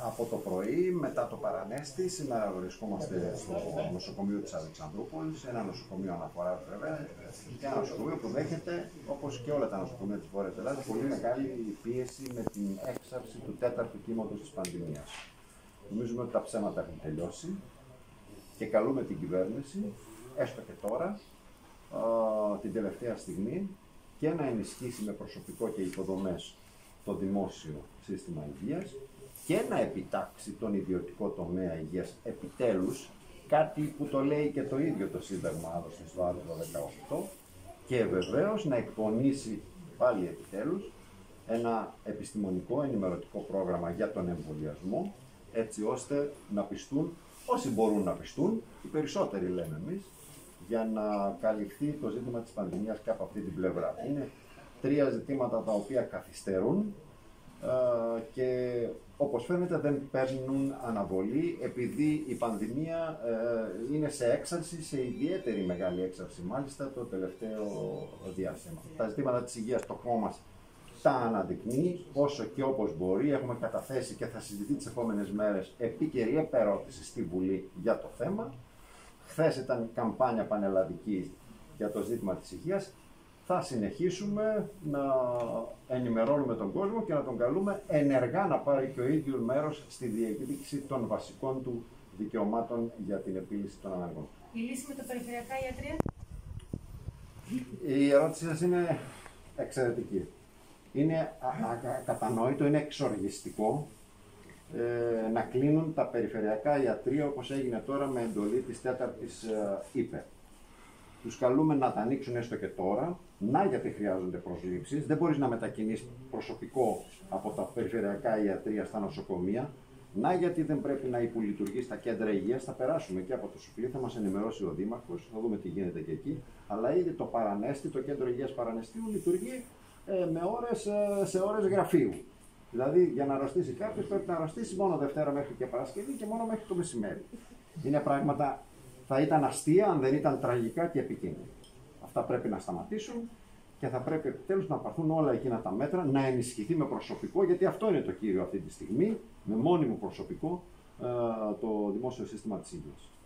Από το πρωί, μετά το παρανέστη, σήμερα βρισκόμαστε στο νοσοκομείο της Αλεξανδρούπολης, ένα νοσοκομείο αναφοράς βέβαια, και ένα νοσοκομείο που δέχεται, όπως και όλα τα νοσοκομεία της Βόρειας Ελλάδας, πολύ μεγάλη πίεση με την έξαρση του τέταρτου κύματος της πανδημίας. Νομίζουμε ότι τα ψέματα έχουν τελειώσει και καλούμε την κυβέρνηση, έστω και τώρα, την τελευταία στιγμή, και να ενισχύσει με προσωπικό και υποδομές το δημόσιο σύστημα υγείας και να επιτάξει τον ιδιωτικό τομέα υγείας επιτέλους, κάτι που το λέει και το ίδιο το Σύνταγμα άλλωστε στο άρθρο 18, και βεβαίως να εκπονήσει πάλι επιτέλους ένα επιστημονικό ενημερωτικό πρόγραμμα για τον εμβολιασμό, έτσι ώστε να πιστούν όσοι μπορούν να πιστούν, οι περισσότεροι λέμε εμείς, για να καλυφθεί το ζήτημα της πανδημίας και από αυτή την πλευρά. Είναι τρία ζητήματα τα οποία καθυστερούν και όπως φαίνεται δεν παίρνουν αναβολή, επειδή η πανδημία είναι σε έξαρση, σε ιδιαίτερη μεγάλη έξαρση μάλιστα το τελευταίο διάστημα. Τα ζητήματα της υγείας το κόμμα μας τα αναδεικνύει όσο και όπως μπορεί. Έχουμε καταθέσει και θα συζητηθεί τις επόμενες μέρες επίκαιρη επερώτηση στη Βουλή για το θέμα. Χθες ήταν καμπάνια πανελλαδική για το ζήτημα της υγείας. Θα συνεχίσουμε να ενημερώνουμε τον κόσμο και να τον καλούμε ενεργά να πάρει και ο ίδιος μέρος στη διεκδίκηση των βασικών του δικαιωμάτων για την επίλυση των αναγκών. Η λύση με τα περιφερειακά ιατρεία. Η ερώτηση σας είναι εξαιρετική. Είναι κατανόητο, είναι εξοργιστικό να κλείνουν τα περιφερειακά ιατρεία όπως έγινε τώρα με εντολή της 4ης ΥΠΕ. Τους καλούμε να τα ανοίξουν έστω και τώρα, γιατί χρειάζονται προσλήψεις. Δεν μπορείς να μετακινείς προσωπικό από τα περιφερειακά ιατρεία στα νοσοκομεία. Γιατί δεν πρέπει να υπολειτουργεί στα κέντρα υγείας. Θα περάσουμε και από το Σουφλί, θα μας ενημερώσει ο Δήμαρχος, θα δούμε τι γίνεται και εκεί. Αλλά ήδη το Παρανέστη, το κέντρο υγείας Παρανεστίου, λειτουργεί σε ώρες γραφείου. Δηλαδή, για να αρρωστήσει κάποιος πρέπει να αρρωστήσει μόνο Δευτέρα μέχρι και Παρασκευή και μόνο μέχρι το μεσημέρι. Είναι πράγματα, θα ήταν αστεία αν δεν ήταν τραγικά και επικίνδυνα. Αυτά πρέπει να σταματήσουν και θα πρέπει επιτέλους να πάρθουν όλα εκείνα τα μέτρα, να ενισχυθεί με προσωπικό, γιατί αυτό είναι το κύριο αυτή τη στιγμή, με μόνιμο προσωπικό, το δημόσιο σύστημα της υγείας.